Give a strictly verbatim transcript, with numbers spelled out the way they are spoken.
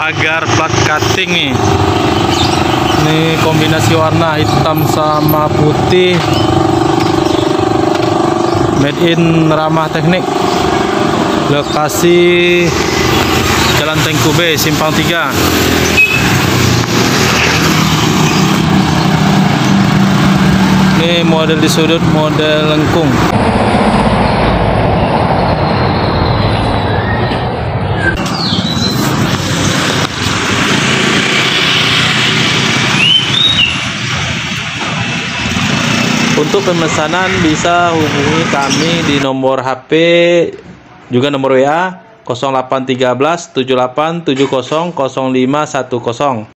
pagar plat cutting nih. Ini kombinasi warna hitam sama putih. Made in Ramah Teknik. Lokasi Jalan Tengku B, Simpang tiga. Ini model di sudut, model lengkung. Untuk pemesanan bisa hubungi kami di nomor H P juga nomor W A nol delapan satu tiga tujuh delapan tujuh nol nol nol lima satu nol.